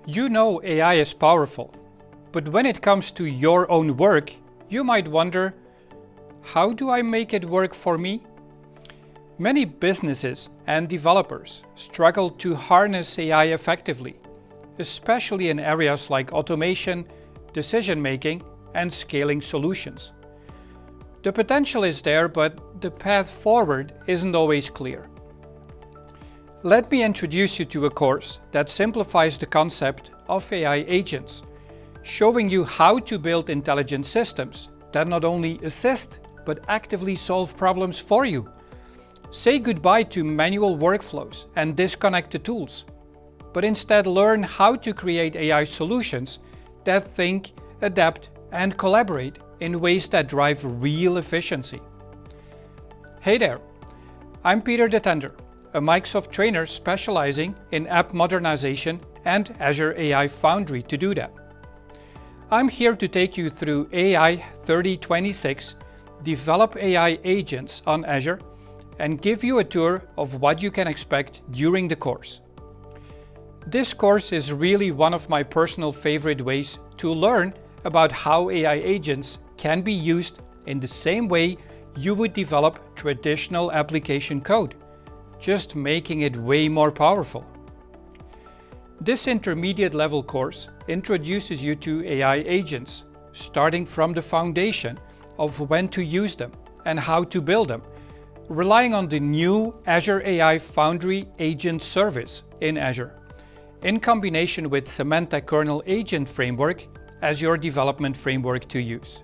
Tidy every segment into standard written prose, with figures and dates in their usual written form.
You know AI is powerful, but when it comes to your own work, you might wonder, how do I make it work for me? Many businesses and developers struggle to harness AI effectively, especially in areas like automation, decision-making, and scaling solutions. The potential is there, but the path forward isn't always clear. Let me introduce you to a course that simplifies the concept of AI agents, showing you how to build intelligent systems that not only assist, but actively solve problems for you. Say goodbye to manual workflows and disconnected tools, but instead learn how to create AI solutions that think, adapt, and collaborate in ways that drive real efficiency. Hey there, I'm Peter de Tender, a Microsoft trainer specializing in app modernization and Azure AI Foundry to do that. I'm here to take you through AI-3026, develop AI agents on Azure, and give you a tour of what you can expect during the course. This course is really one of my personal favorite ways to learn about how AI agents can be used in the same way you would develop traditional application code, just making it way more powerful. This intermediate level course introduces you to AI agents, starting from the foundation of when to use them and how to build them, relying on the new Azure AI Foundry Agent Service in Azure, in combination with Symantec Kernel Agent Framework as your development framework to use.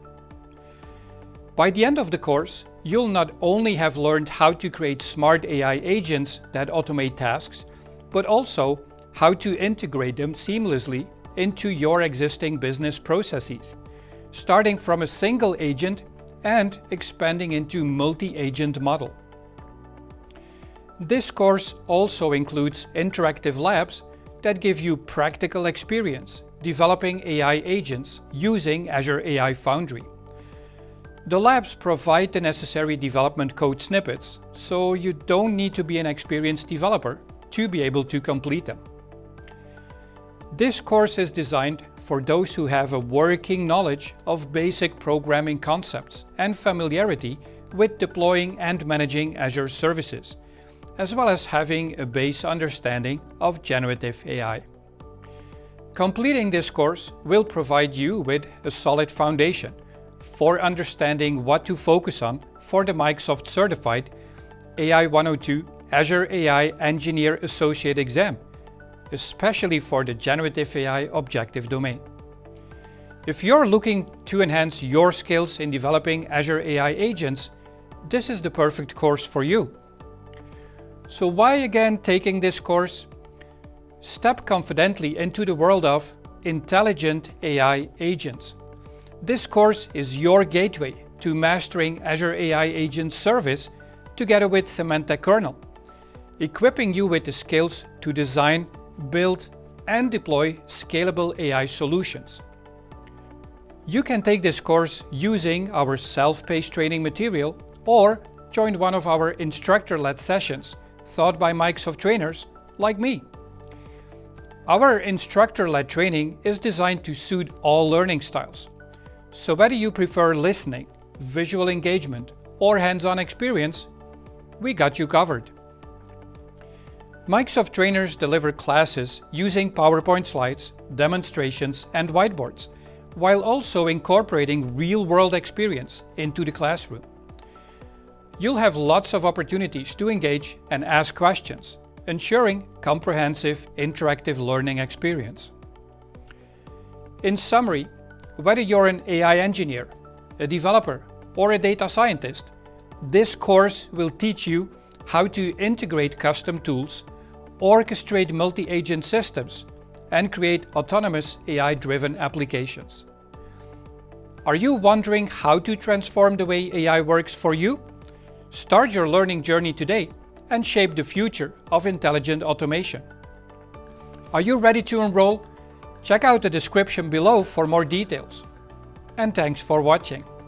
By the end of the course, you'll not only have learned how to create smart AI agents that automate tasks, but also how to integrate them seamlessly into your existing business processes, starting from a single agent and expanding into multi-agent model. This course also includes interactive labs that give you practical experience developing AI agents using Azure AI Foundry. The labs provide the necessary development code snippets, so you don't need to be an experienced developer to be able to complete them. This course is designed for those who have a working knowledge of basic programming concepts and familiarity with deploying and managing Azure services, as well as having a base understanding of generative AI. Completing this course will provide you with a solid foundation for understanding what to focus on for the Microsoft Certified AI 102 Azure AI Engineer Associate exam, especially for the generative AI objective domain. If you're looking to enhance your skills in developing Azure AI agents, this is the perfect course for you. So why again taking this course? Step confidently into the world of intelligent AI agents. This course is your gateway to mastering Azure AI Agent Service together with Symantec Kernel, equipping you with the skills to design, build, and deploy scalable AI solutions. You can take this course using our self-paced training material or join one of our instructor-led sessions taught by Microsoft trainers like me. Our instructor-led training is designed to suit all learning styles. So whether you prefer listening, visual engagement, or hands-on experience, we got you covered. Microsoft trainers deliver classes using PowerPoint slides, demonstrations, and whiteboards, while also incorporating real-world experience into the classroom. You'll have lots of opportunities to engage and ask questions, ensuring comprehensive interactive learning experience. In summary, whether you're an AI engineer, a developer, or a data scientist, this course will teach you how to integrate custom tools, orchestrate multi-agent systems, and create autonomous AI-driven applications. Are you wondering how to transform the way AI works for you? Start your learning journey today and shape the future of intelligent automation. Are you ready to enroll? Check out the description below for more details. And thanks for watching.